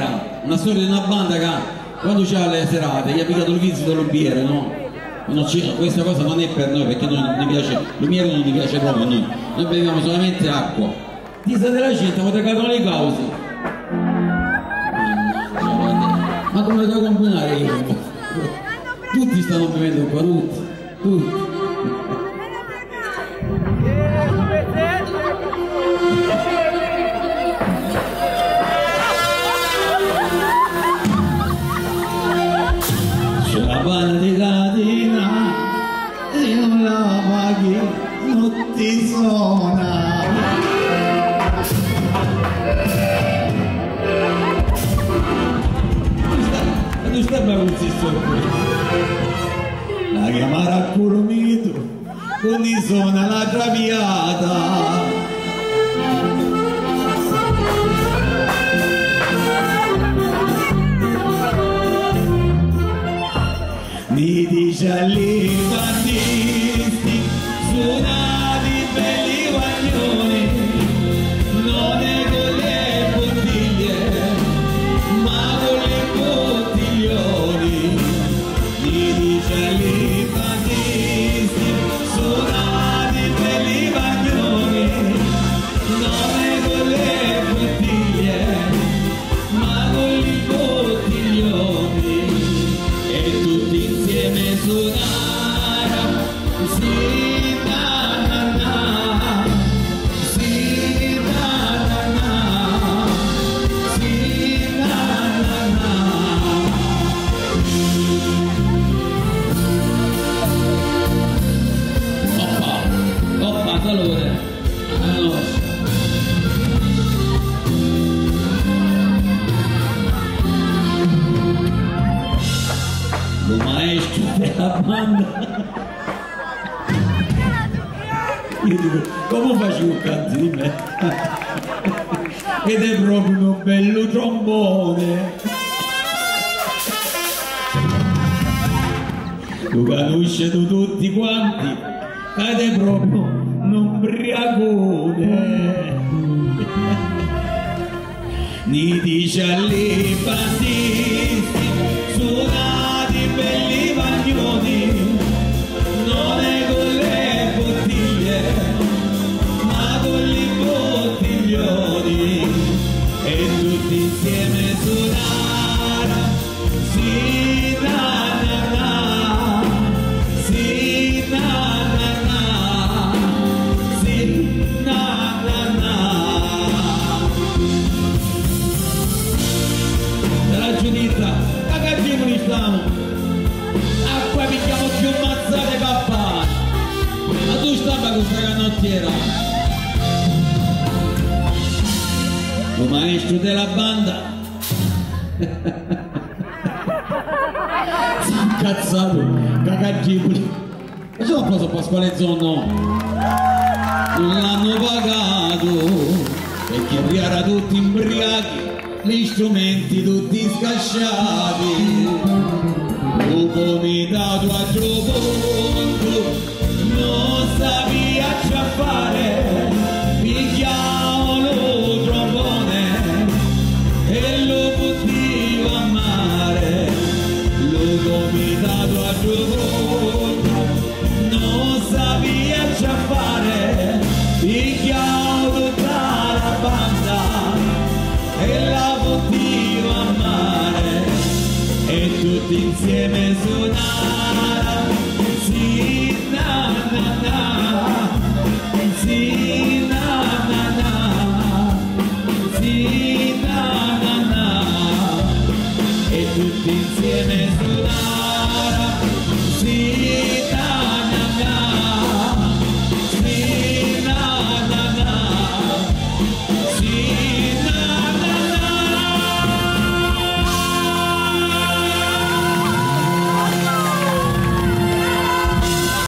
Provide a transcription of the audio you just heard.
Lumbiera, una storia di una banda che quando c'era le serate gli ha piccato il vizio del Lumbiera, no? Questa cosa non è per noi perché non mi piace, Lumiere non mi piace proprio a noi beviamo solamente acqua. Tisa della città, ma cadono le cause. Ma come devo combinare io? Tutti stanno bevendo qua, tutti. C'è la bandieratina e non la paghi, non ti suona. Tu stai bevendo la chiamare a Curumito, quindi suona la traviata. Mi dice agli bandisti, suonati belli guaglioni, non è con le bottiglie, ma con le bottiglioni. Mi dice agli bandisti, suonati belli guaglioni, non è con le bottiglie, ma con i bottiglioni. E tutti insieme suonare, sì na na na, sì na na na, sì na na na. Oppa, salute. Allora. Lo maestro della banda. Io dico, come facevo un canto di me? Ed è proprio un bello trombone. Lo conoscete tutti quanti, ed è proprio un ubriacone. Ni dice alle bandisti, suonati belli bagnoni, non è con le bottiglie, ma con i bottiglioni. E tutti insieme suonare, sì na na na, sì na na na, sì na na na. Dalla Giuditta, a Caggiumoli stiamo, a qua picchiamo più mazzate papà, ma tu stampa questa canottiera. Il maestro della banda si è incazzato, Caggiumoli, ma c'è un po' Pasquale Zonno, non l'hanno pagato perché era tutti imbriachi, gli strumenti tutti scasciati. Il comitato a Gioconto non sapeva già fare, picchiamo lo trombone e lo buttivo a mare. Il comitato a Gioconto non sapeva già fare, picchiamo tutta la banda e la buttivo a mare. E tutti insieme suonare, sì na na na, sì na na na, sì na na na. E tutti insieme suonare, sì na na na, sì na na na, sì